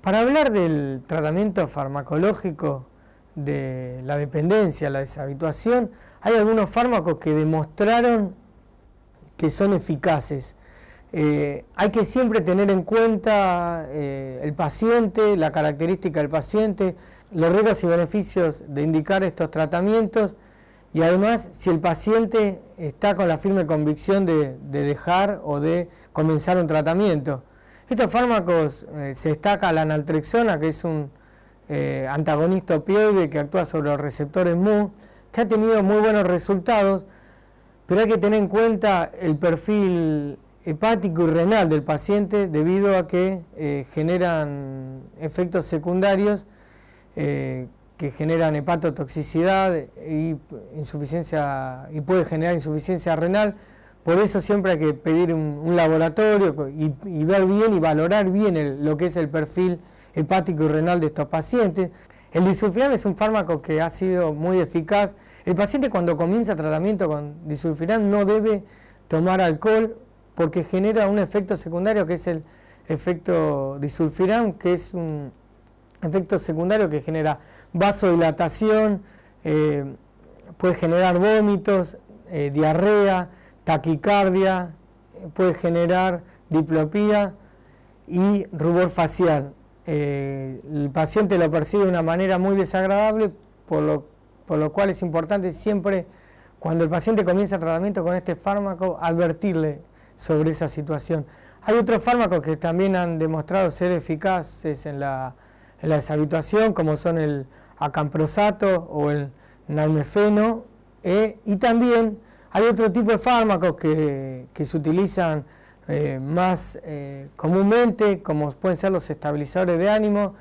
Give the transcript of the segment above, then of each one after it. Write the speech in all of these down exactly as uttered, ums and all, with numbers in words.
Para hablar del tratamiento farmacológico de la dependencia, la deshabituación, hay algunos fármacos que demostraron que son eficaces. Eh, hay que siempre tener en cuenta eh, el paciente, la característica del paciente, los riesgos y beneficios de indicar estos tratamientos y además si el paciente está con la firme convicción de, de dejar o de comenzar un tratamiento. Estos fármacos eh, se destaca la naltrexona, que es un eh, antagonista opioide que actúa sobre los receptores M U, que ha tenido muy buenos resultados, pero hay que tener en cuenta el perfil hepático y renal del paciente debido a que eh, generan efectos secundarios eh, que generan hepatotoxicidad y insuficiencia y puede generar insuficiencia renal. Por eso siempre hay que pedir un, un laboratorio y, y ver bien y valorar bien el, lo que es el perfil hepático y renal de estos pacientes. El disulfiram es un fármaco que ha sido muy eficaz. El paciente cuando comienza tratamiento con disulfiram no debe tomar alcohol porque genera un efecto secundario que es el efecto disulfiram, que es un efecto secundario que genera vasodilatación, eh, puede generar vómitos, eh, diarrea, taquicardia, puede generar diplopía y rubor facial. Eh, el paciente lo percibe de una manera muy desagradable, por lo, por lo cual es importante siempre, cuando el paciente comienza tratamiento con este fármaco, advertirle sobre esa situación. Hay otros fármacos que también han demostrado ser eficaces en la, en la deshabituación, como son el acamprosato o el nalmefeno, eh, y también hay otro tipo de fármacos que, que se utilizan eh, más eh, comúnmente, como pueden ser los estabilizadores de ánimo,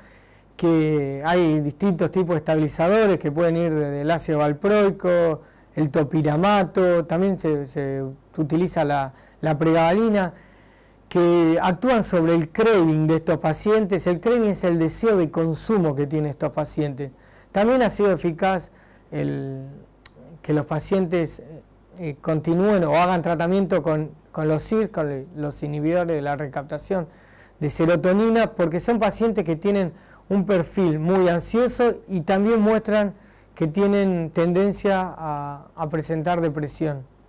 que hay distintos tipos de estabilizadores que pueden ir desde el ácido valproico, el topiramato, también se, se utiliza la, la pregabalina, que actúan sobre el craving de estos pacientes. El craving es el deseo de consumo que tienen estos pacientes. También ha sido eficaz el, que los pacientes Eh, continúen o hagan tratamiento con, con los S I R, con los inhibidores de la recaptación de serotonina, porque son pacientes que tienen un perfil muy ansioso y también muestran que tienen tendencia a, a presentar depresión.